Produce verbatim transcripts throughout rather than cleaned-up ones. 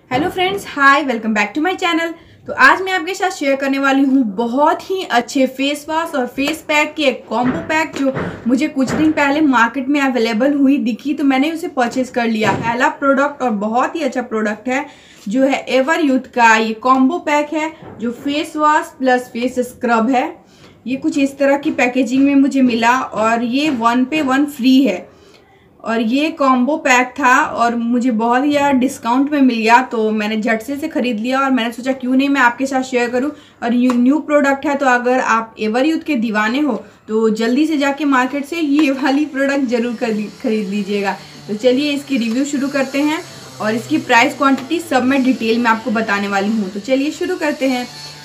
Hello friends, hi, welcome back to my channel. तो आज मैं आपके साथ शेयर करने वाली हूँ बहुत ही अच्छे फेस वॉश और फेस पैक की एक कॉम्बो पैक जो मुझे कुछ दिन पहले मार्केट में अवेलेबल हुई दिखी, तो मैंने उसे परचेज कर लिया। पहला प्रोडक्ट और बहुत ही अच्छा प्रोडक्ट है जो है एवर यूथ का ये कॉम्बो पैक है जो face wash plus face scrub है। ये कुछ इस तरह की पैकेजिंग में मुझे मिला और ये वन पे वन फ्री है और ये कॉम्बो पैक था और मुझे बहुत ही ज़्यादा डिस्काउंट में मिल गया, तो मैंने झट से इसे ख़रीद लिया और मैंने सोचा क्यों नहीं मैं आपके साथ शेयर करूं। और ये न्यू प्रोडक्ट है, तो अगर आप एवर यूथ के दीवाने हो तो जल्दी से जाके मार्केट से ये वाली प्रोडक्ट ज़रूर खरीद लीजिएगा। तो चलिए इसकी रिव्यू शुरू करते हैं और इसकी प्राइस क्वान्टिटी सब मैं डिटेल में आपको बताने वाली हूँ। तो चलिए शुरू करते हैं।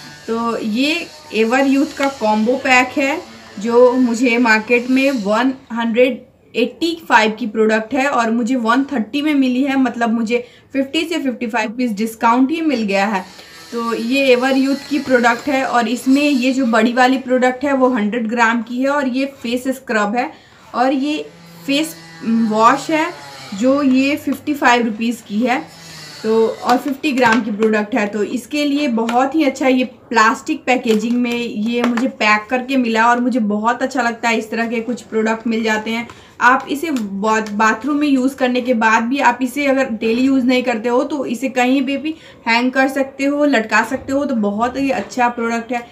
तो ये एवर यूथ का कॉम्बो पैक है जो मुझे मार्केट में वन हंड्रेड एट्टी फाइव की प्रोडक्ट है और मुझे वन थर्टी में मिली है, मतलब मुझे फिफ्टी से फिफ्टी फाइव पीस डिस्काउंट ही मिल गया है। तो ये एवर यूथ की प्रोडक्ट है और इसमें ये जो बड़ी वाली प्रोडक्ट है वो हंड्रेड ग्राम की है और ये फेस स्क्रब है और ये फेस वॉश है जो ये फिफ्टी फाइव रुपीज़ की है, तो और फिफ्टी ग्राम की प्रोडक्ट है। तो इसके लिए बहुत ही अच्छा ये प्लास्टिक पैकेजिंग में ये मुझे पैक करके मिला और मुझे बहुत अच्छा लगता है। इस तरह के कुछ प्रोडक्ट मिल जाते हैं। आप इसे बाथरूम में यूज़ करने के बाद भी आप इसे अगर डेली यूज़ नहीं करते हो तो इसे कहीं पे भी हैंग कर सकते हो, लटका सकते हो, तो बहुत ही अच्छा प्रोडक्ट है।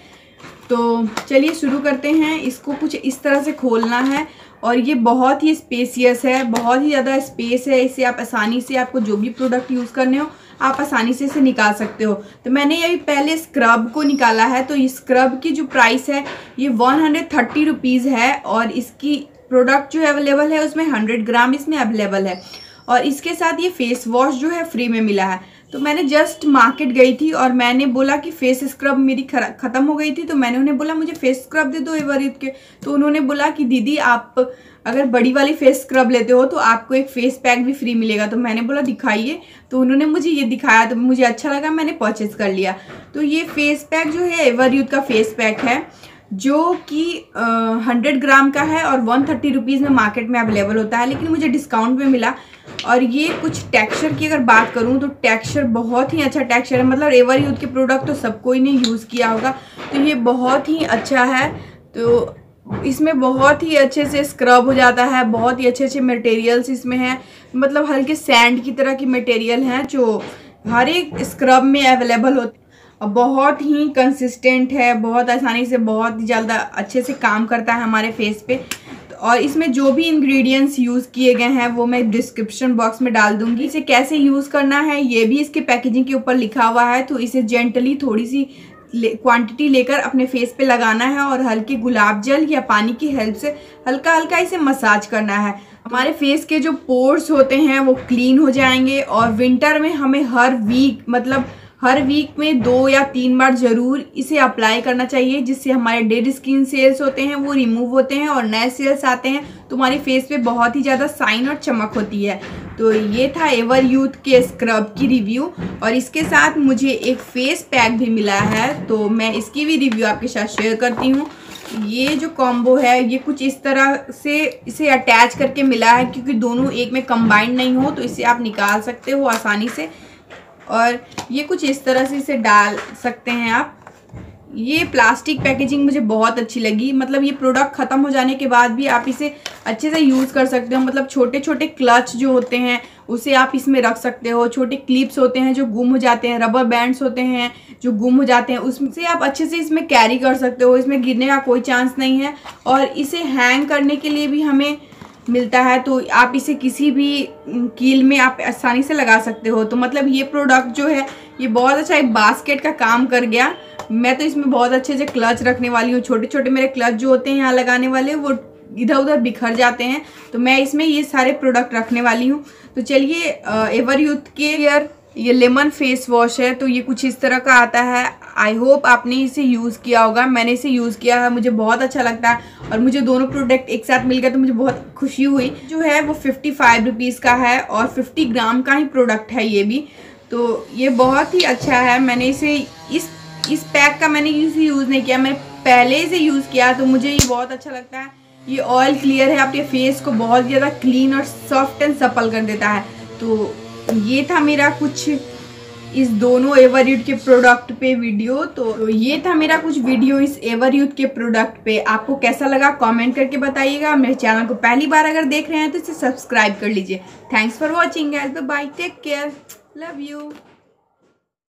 तो चलिए शुरू करते हैं। इसको कुछ इस तरह से खोलना है और ये बहुत ही स्पेसियस है, बहुत ही ज़्यादा स्पेस है। इसे आप आसानी से, आपको जो भी प्रोडक्ट यूज़ करने हो आप आसानी से इसे निकाल सकते हो। तो मैंने अभी पहले स्क्रब को निकाला है, तो इस स्क्रब की जो प्राइस है ये वन हंड्रेड थर्टी रुपीज़ है और इसकी प्रोडक्ट जो अवेलेबल है उसमें हंड्रेड ग्राम इसमें अवेलेबल है और इसके साथ ये फेस वॉश जो है फ्री में मिला है। तो मैंने जस्ट मार्केट गई थी और मैंने बोला कि फेस स्क्रब मेरी ख़त्म हो गई थी, तो मैंने उन्हें बोला मुझे फेस स्क्रब दे दो एवर यूथ के। तो उन्होंने बोला कि दीदी आप अगर बड़ी वाली फेस स्क्रब लेते हो तो आपको एक फेस पैक भी फ्री मिलेगा। तो मैंने बोला दिखाइए, तो उन्होंने मुझे ये दिखाया तो मुझे अच्छा लगा, मैंने परचेज़ कर लिया। तो ये फेस पैक जो है एवर यूथ का फेस पैक है जो कि हंड्रेड ग्राम का है और वन थर्टी रुपीज़ में मार्केट में अवेलेबल होता है, लेकिन मुझे डिस्काउंट में मिला। और ये कुछ टेक्सचर की अगर बात करूं तो टेक्सचर बहुत ही अच्छा टेक्सचर है, मतलब एवर यूथ के प्रोडक्ट तो सबको ही नहीं यूज़ किया होगा, तो ये बहुत ही अच्छा है। तो इसमें बहुत ही अच्छे से स्क्रब हो जाता है, बहुत ही अच्छे अच्छे मटेरियल्स इसमें हैं, मतलब हल्के सैंड की तरह की मटेरियल हैं जो हर एक स्क्रब में अवेलेबल होते हैं और बहुत ही कंसिस्टेंट है, बहुत आसानी से, बहुत ही ज़्यादा अच्छे से काम करता है हमारे फेस पे। और इसमें जो भी इंग्रेडिएंट्स यूज़ किए गए हैं वो मैं डिस्क्रिप्शन बॉक्स में डाल दूंगी। इसे कैसे यूज़ करना है ये भी इसके पैकेजिंग के ऊपर लिखा हुआ है। तो इसे जेंटली थोड़ी सी क्वांटिटी लेकर अपने फेस पे लगाना है और हल्के गुलाब जल या पानी की हेल्प से हल्का हल्का इसे मसाज करना है। हमारे फेस के जो पोर्स होते हैं वो क्लीन हो जाएंगे और विंटर में हमें हर वीक, मतलब हर वीक में दो या तीन बार ज़रूर इसे अप्लाई करना चाहिए, जिससे हमारे डेड स्किन सेल्स होते हैं वो रिमूव होते हैं और नए सेल्स आते हैं, तो हमारे फेस पे बहुत ही ज़्यादा शाइन और चमक होती है। तो ये था एवर यूथ के स्क्रब की रिव्यू और इसके साथ मुझे एक फेस पैक भी मिला है, तो मैं इसकी भी रिव्यू आपके साथ शेयर करती हूँ। ये जो कॉम्बो है ये कुछ इस तरह से इसे अटैच करके मिला है, क्योंकि दोनों एक में कंबाइंड नहीं हो तो इसे आप निकाल सकते हो आसानी से और ये कुछ इस तरह से इसे डाल सकते हैं आप। ये प्लास्टिक पैकेजिंग मुझे बहुत अच्छी लगी, मतलब ये प्रोडक्ट ख़त्म हो जाने के बाद भी आप इसे अच्छे से यूज़ कर सकते हो, मतलब छोटे छोटे क्लच जो होते हैं उसे आप इसमें रख सकते हो, छोटे क्लिप्स होते हैं जो गुम हो जाते हैं, रबर बैंड्स होते हैं जो गुम हो जाते हैं, उससे आप अच्छे से इसमें कैरी कर सकते हो, इसमें गिरने का कोई चांस नहीं है। और इसे हैंग करने के लिए भी हमें मिलता है, तो आप इसे किसी भी कील में आप आसानी से लगा सकते हो। तो मतलब ये प्रोडक्ट जो है ये बहुत अच्छा एक बास्केट का काम कर गया। मैं तो इसमें बहुत अच्छे से क्लच रखने वाली हूँ, छोटे छोटे मेरे क्लच जो होते हैं यहाँ लगाने वाले वो इधर उधर बिखर जाते हैं, तो मैं इसमें ये सारे प्रोडक्ट रखने वाली हूँ। तो चलिए एवर यूथ के यार ये लेमन फेस वॉश है, तो ये कुछ इस तरह का आता है। आई होप आपने इसे यूज़ किया होगा, मैंने इसे यूज़ किया है, मुझे बहुत अच्छा लगता है और मुझे दोनों प्रोडक्ट एक साथ मिल गया तो मुझे बहुत खुशी हुई। जो है वो फिफ्टी फाइव रुपीज़ का है और फिफ्टी ग्राम का ही प्रोडक्ट है ये भी, तो ये बहुत ही अच्छा है। मैंने इसे इस इस पैक का मैंने इसे यूज़ नहीं किया, मैंने पहले इसे यूज़ किया, तो मुझे ये बहुत अच्छा लगता है। ये ऑयल क्लियर है, आपके फेस को बहुत ज़्यादा क्लीन और सॉफ्ट एंड सपल कर देता है। तो ये था मेरा कुछ इस दोनों एवर यूथ के प्रोडक्ट पे वीडियो। तो ये था मेरा कुछ वीडियो इस एवर यूथ के प्रोडक्ट पे। आपको कैसा लगा कमेंट करके बताइएगा। मेरे चैनल को पहली बार अगर देख रहे हैं तो इसे सब्सक्राइब कर लीजिए। Thanks for watching guys, bye bye, take care, love you.